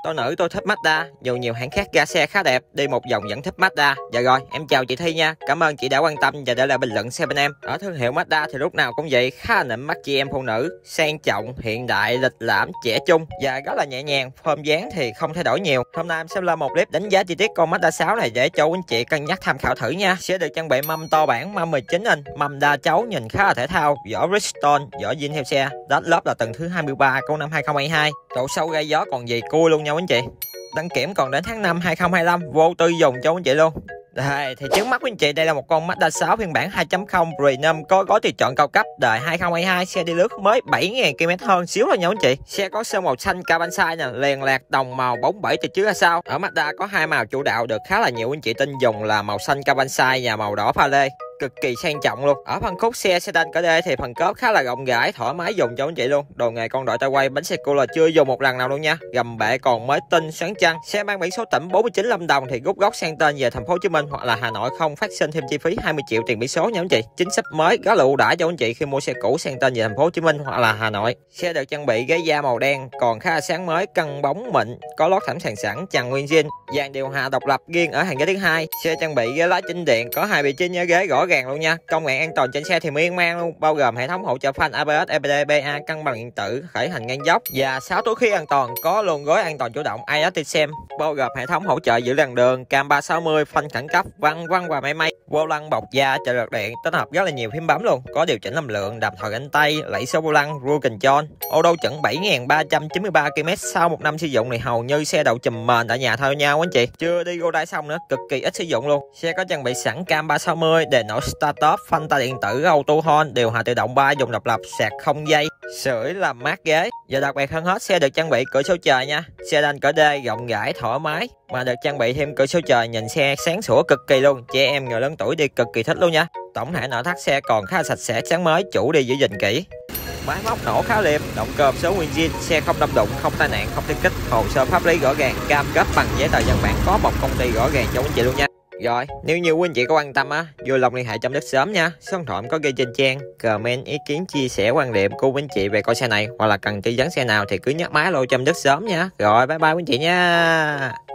Tôi nữ tôi thích Mazda, dù nhiều hãng khác ra xe khá đẹp, đi một vòng vẫn thích Mazda. Dạ rồi, em chào chị Thi nha. Cảm ơn chị đã quan tâm và để lại bình luận xe bên em. Ở thương hiệu Mazda thì lúc nào cũng vậy, khá là nịnh mắt chị em phụ nữ, sang trọng, hiện đại, lịch lãm, trẻ trung và rất là nhẹ nhàng. Form dáng thì không thay đổi nhiều. Hôm nay em sẽ làm một clip đánh giá chi tiết con Mazda 6 này để cho anh chị cân nhắc tham khảo thử nha. Sẽ được trang bị mâm to bản, mâm 19 inch, mâm đa chấu nhìn khá là thể thao, vỏ Bridgestone, vỏ zin theo xe, đát lớp là tầng thứ 23 của năm 2022. Độ sâu gây gió còn gì cui luôn nha anh chị. Đăng kiểm còn đến tháng 5 2025, vô tư dùng cho anh chị luôn. Đây thì trước mắt của anh chị, đây là một con Mazda 6 phiên bản 2.0 Premium có gói tùy chọn cao cấp, đời 2022, xe đi lướt mới 7.000 km hơn xíu thôi nha anh chị. Xe có sơn màu xanh carbon size nè, liền lạc đồng màu bóng bẩy từ trước ra sau. Ở Mazda có hai màu chủ đạo được khá là nhiều anh chị tin dùng là màu xanh carbon size và màu đỏ pha lê, cực kỳ sang trọng luôn. Ở phân khúc xe sedan cỡ D thì phần cốp khá là rộng rãi, thoải mái dùng cho anh chị luôn. Đồ nghề con đội tay quay, bánh xe cooler chưa dùng một lần nào luôn nha. Gầm bệ còn mới tinh sáng trăng. Xe mang biển số tỉnh 49 Lâm Đồng thì rút gốc sang tên về thành phố Hồ Chí Minh hoặc là Hà Nội, không phát sinh thêm chi phí 20 triệu tiền biển số nha anh chị. Chính sách mới rất là ưu đãi cho anh chị khi mua xe cũ sang tên về thành phố Hồ Chí Minh hoặc là Hà Nội. Xe được trang bị ghế da màu đen còn khá là sáng mới, cân bóng mịn, có lót thảm sàn sẵn, tràn nguyên zin, dàn điều hòa độc lập riêng ở hàng ghế thứ hai. Xe trang bị ghế lái chỉnh điện, có hai vị trí nhớ ghế rõ ràng luôn nha. Công nghệ an toàn trên xe thì miên man luôn, bao gồm hệ thống hỗ trợ phanh ABS, EBD, BA, cân bằng điện tử, khởi hành ngang dốc và 6 túi khí an toàn, có luôn gói an toàn chủ động IATSM, bao gồm hệ thống hỗ trợ giữ làn đường, cam 360, phanh khẩn cấp, văng và may vô lăng bọc da, trợ lực điện, tích hợp rất là nhiều phím bấm luôn, có điều chỉnh âm lượng, đàm thoại cánh tay, lẫy số vô lăng, cruise control. Ô tô chuẩn 7.393 km sau một năm sử dụng thì hầu như xe đầu chùm mền tại nhà thôi nhau anh chị, chưa đi Rodai xong nữa, cực kỳ ít sử dụng luôn. Xe có trang bị sẵn cam 360, đèn nổ start stop, phanh tay điện tử, auto hold, điều hòa tự động 3 dùng độc lập, sạc không dây, sưởi làm mát ghế. Và đặc biệt hơn hết, xe được trang bị cửa sổ trời nha. Sedan cỡ D rộng rãi thoải mái mà được trang bị thêm cửa sổ trời, nhìn xe sáng sủa cực kỳ luôn, trẻ em người lớn tuổi đi cực kỳ thích luôn nha. Tổng thể nội thất xe còn khá sạch sẽ, sáng mới, chủ đi giữ gìn kỹ. Máy móc nổ khá liêm, động cơ số nguyên zin, xe không đâm đụng, không tai nạn, không tiết kích, hồ sơ pháp lý rõ ràng, cam kết bằng giấy tờ văn bản có một công ty rõ ràng cho anh chị luôn nha. Rồi, nếu như quý anh chị có quan tâm á, vui lòng liên hệ trong đất sớm nha. Số điện thoại có ghi trên trang. Comment ý kiến chia sẻ quan điểm của quý anh chị về con xe này hoặc là cần tư vấn xe nào thì cứ nhấc máy lô trong đất sớm nha. Rồi, bye bye quý anh chị nha.